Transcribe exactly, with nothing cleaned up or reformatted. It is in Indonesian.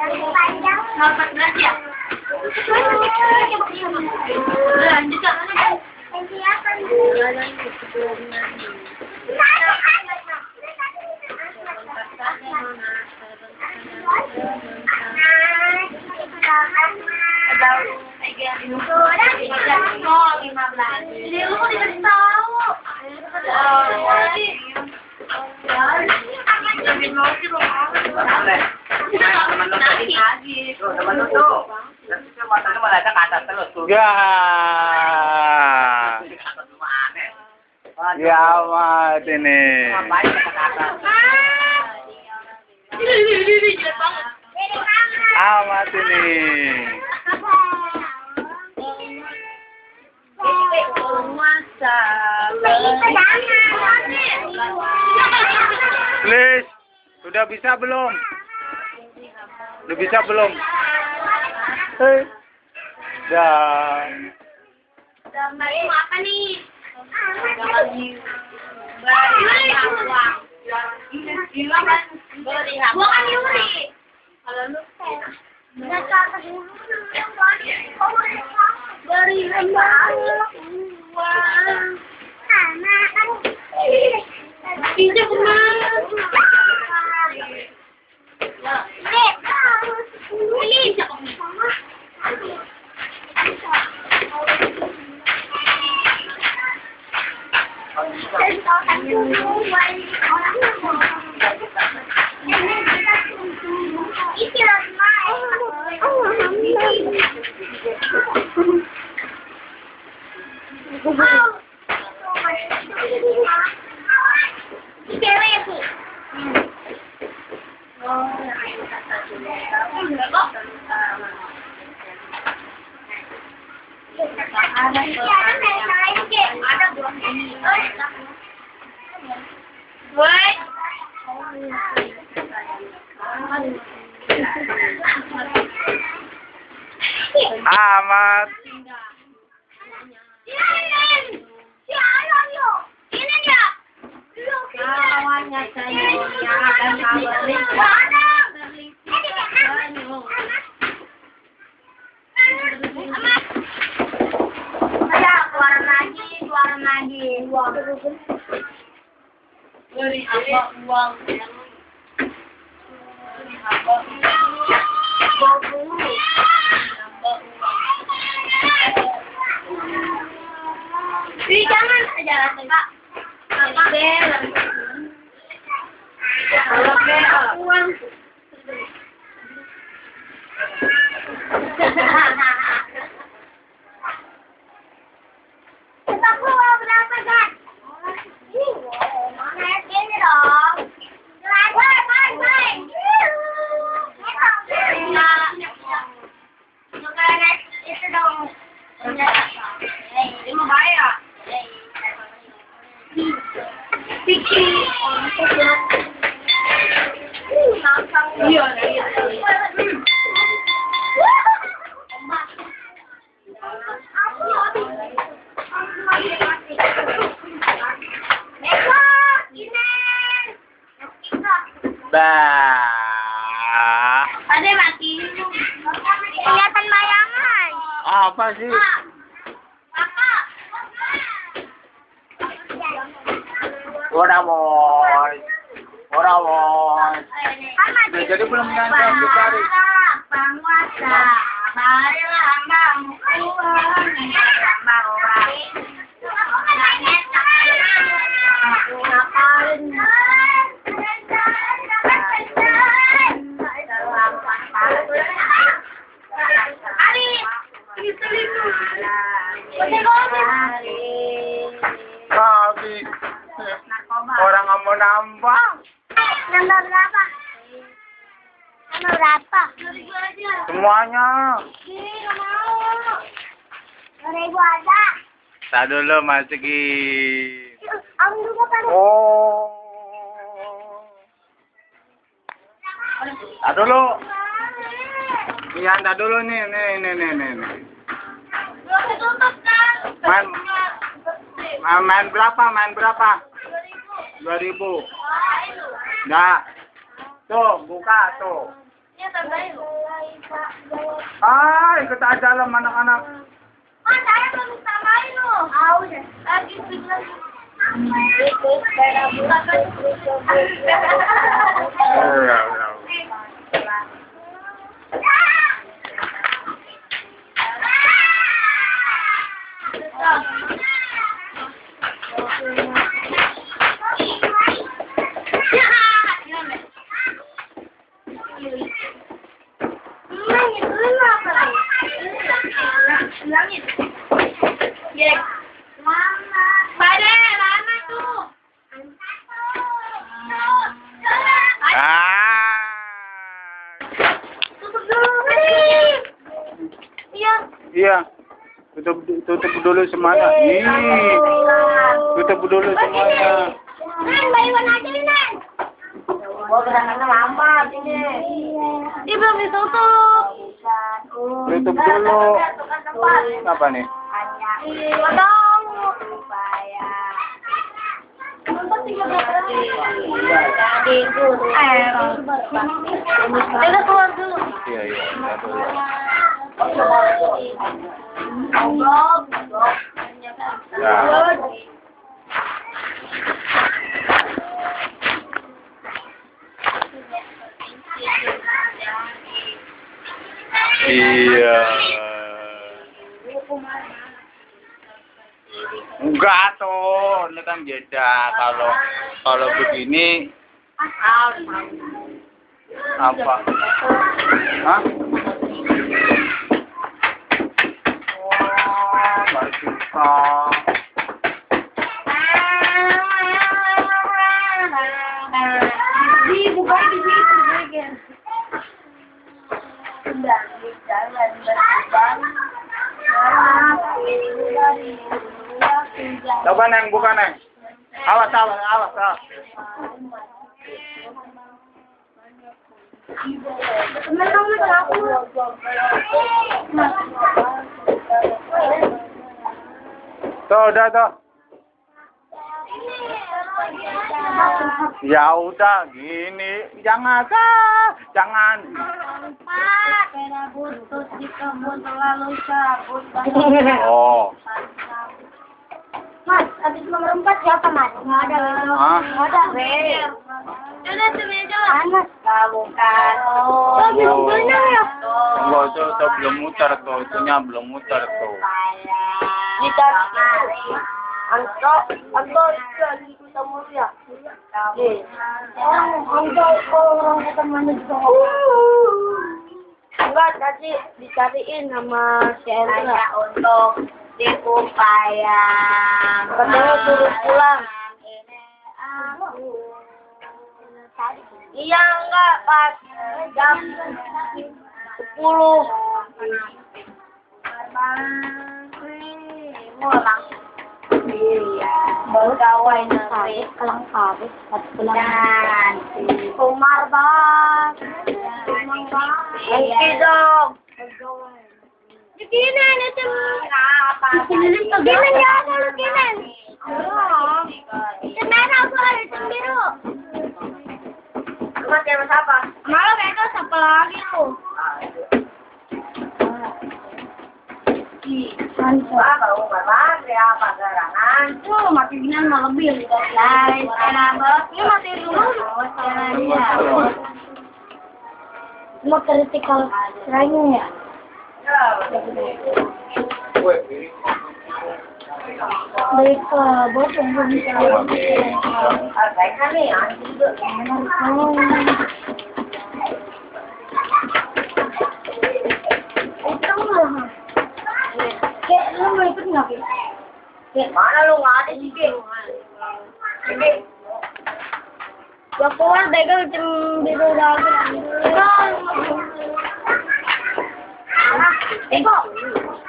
empat belas ya? Lanjut Kak. Ya. Ya amat ini. Amat ini. Please, sudah bisa belum? Sudah bisa belum? Hei. Dan Gambar itu apa nih? Gua kan Yuri. Kalau lu beri uang. Pinjam kemana? Ini amat. beri apa uang? Ih, jangan jalan Kak. Apa bel? Kalau bel uang. Kita keluar berapa Kak? Ini dong. Bye bye bye. Itu dong. Ini mau bayar. Piki. Iya, iya. Bah. Ada lagi. Kelihatan bayangan. Apa sih? Kakak. Ora boy. Ora boy. Udah jadi belum nyampe dicari. Penguasa. Marilah kamu keluar. Bawa. Aku ngapain? Kami orang nggak mau nambah. Nomor berapa? Nomor berapa? Semuanya. Ih, nggak mau. Dua ribu aja. Tak dulu masukin. Aku juga pada. Oh. Tak dulu. Iya, tak dulu nih, nih, nih, nih, nih. nih. Belum ditutup kan? Main, main, main berapa? Main berapa? Dua ribu. Nggak. Tuh, buka tuh. Iya, tandain. Ah, ikut aja lah anak-anak. Ah, saya belum tambahin loh. Ah, udah. Lagi bilang. Itu sepeda bulan kan. Oh, ya, ya. Langit. Ya. Mama. Pada lama tuh. Ah. Tutup dulu. Iya. Iya. Tutup tutup dulu semuanya. Ih. Tutup dulu semuanya. Nen, bayuan aja nih, Nen. Oh, kedatangan lama sini. Dia belum ditutup. Tutup dulu. Apa nih? Nggak tahu. Eh, kita keluar dulu. Iya, iya. Lihat dulu. Ya. Iya. Enggak tuh, ini kan beda. Kalau kalau begini apa? Hah? Wah, nggak suka. Di bukan di situ juga. Sudah di jalan berkembang. Coba Neng, buka Neng. Awas, awas, awas, awas. Teman-teman aku. Tuh, udah tuh. Ya udah, gini. Jangan, ah, jangan. Pak, kena butut di kebun terlalu cabut. Oh. Mas, habis nomor empat siapa, Mas? Nggak ada. Hah? Nggak ada. Sudah, semeja. Panas. Kamu kan. Oh, belum benar ya? Enggak, itu, itu belum muter tuh. Itunya belum muter tuh. Kita Angko, angko lagi kita mulia. Eh, angko orang ketemu juga. Enggak, tadi dicariin sama si Endra untuk dikupayang. Katanya suruh pulang. Iya enggak, pas jam sepuluh. Pulang. Iya. Pegawai negeri kelang kabut, dan Umar Bang. Umar Bang. Oke dong. Lukinan itu. Apa? Lukinan ya, ada lukinan. Sebenarnya aku ada cembiru. Mas siapa siapa? Malah mereka siapa lagi tuh? Apa Umar Bang? Apa garangan? Tuh mati binan mau lebih dari enak. Ini mati dulu. Mau critical strike-nya ya? Baik, bos yang belum bisa. Baik kami ya. Itu mah. Kayak lu mau ikut nggak? Kayak mana lu nggak ada sih, Ki? Ya keluar deh, kan cembiru lagi. Ah, Eko.